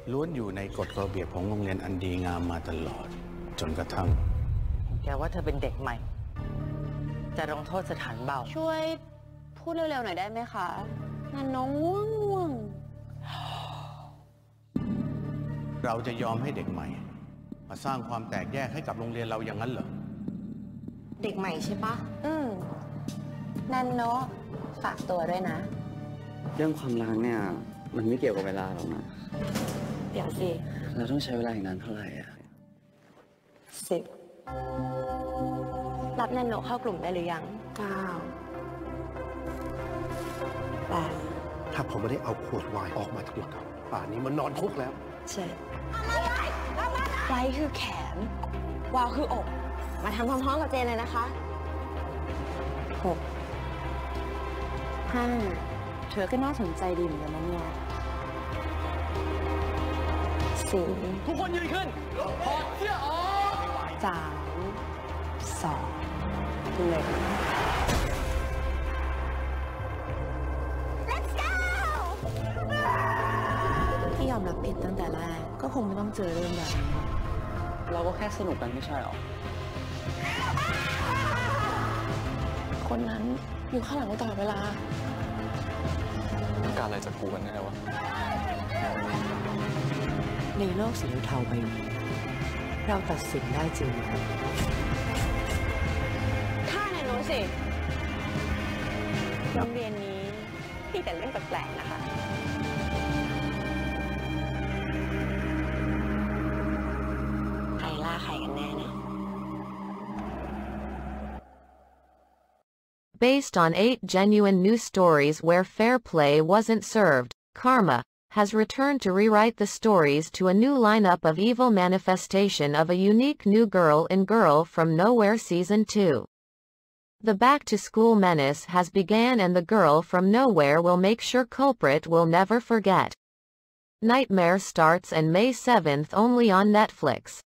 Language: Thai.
ล้วนอยู่ในกฎระเบียบของโรงเรียนอันดีงามมาตลอดจนกระทั่งแกว่าเธอเป็นเด็กใหม่จะลงโทษสถานเบาช่วยพูดเร็วๆหน่อยได้ไหมคะงั้นน้องง่วงเราจะยอมให้เด็กใหม่มาสร้างความแตกแยกให้กับโรงเรียนเราอย่างนั้นเหรอเด็กใหม่ใช่ปะนันโนะฝากตัวด้วยนะเรื่องความรักเนี่ยมันไม่เกี่ยวกับเวลาหรอกนะเดี๋ยวสิเราต้องใช้เวลาอีกนานเท่าไหร่อ่ะ 10รับนันโนะเข้ากลุ่มได้หรือยัง9 8 ถ้าผมไม่ได้เอาขวดไวน์ออกมาทั้งหมดป่านนี้มันนอนคุกแล้ว 7ไว้คือแขนวาวคืออกมาทำพร้อมๆกับเจนเลยนะคะ6 5เธอก็น่าสนใจดีเหมือนกันนะเนี่ย4 ทุกคนยืนขึ้นถอดเสื้อออก 3 2 1 Let's go ที่ยอมรับผิดตั้งแต่แรกก็คงไม่ต้องเจอเรื่องแบบนี้เราก็แค่สนุกกันไม่ใช่หรอคนนั้นอยู่ข้างหลังเราตลอดเวลาต้องการอะไรจากกูกันแน่วะในโลกสีเทาใบนี้เราตัดสินได้จริงข้าเนี่ยรู้สิโรงเรียนนี้มีแต่เรื่องแปลกๆนะคะใครล่าใครกันแน่นะ Based on 8 genuine news stories where fair play wasn't served, Karma has returned to rewrite the stories to a new lineup of evil manifestation of a unique new girl in Girl from Nowhere Season 2. The back-to-school menace has begun and the girl from nowhere will make sure culprit will never forget. Nightmare starts on May 7th only on Netflix.